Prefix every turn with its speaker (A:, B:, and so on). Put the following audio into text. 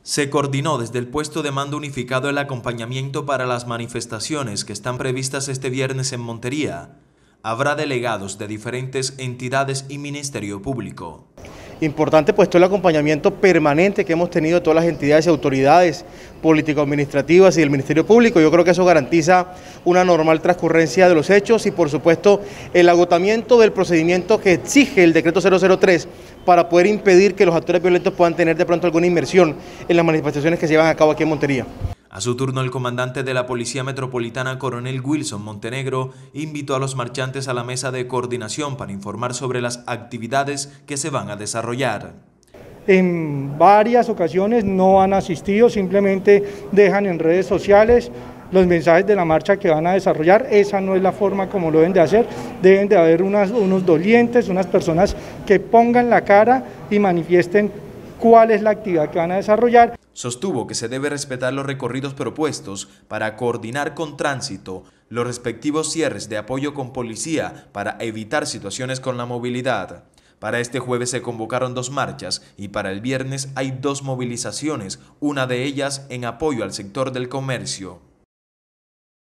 A: Se coordinó desde el puesto de mando unificado el acompañamiento para las manifestaciones que están previstas este viernes en Montería. Habrá delegados de diferentes entidades y Ministerio Público.
B: Importante pues todo el acompañamiento permanente que hemos tenido de todas las entidades y autoridades político-administrativas y del Ministerio Público. Yo creo que eso garantiza una normal transcurrencia de los hechos y por supuesto el agotamiento del procedimiento que exige el decreto 003 para poder impedir que los actores violentos puedan tener de pronto alguna inmersión en las manifestaciones que se llevan a cabo aquí en Montería.
A: A su turno, el comandante de la Policía Metropolitana, Coronel Wilson Montenegro, invitó a los marchantes a la mesa de coordinación para informar sobre las actividades que se van a desarrollar.
C: En varias ocasiones no han asistido, simplemente dejan en redes sociales los mensajes de la marcha que van a desarrollar. Esa no es la forma como lo deben de hacer. Deben de haber unos dolientes, unas personas que pongan la cara y manifiesten cuál es la actividad que van a desarrollar.
A: Sostuvo que se debe respetar los recorridos propuestos para coordinar con tránsito los respectivos cierres de apoyo con policía para evitar situaciones con la movilidad. Para este jueves se convocaron 2 marchas y para el viernes hay 2 movilizaciones, una de ellas en apoyo al sector del comercio.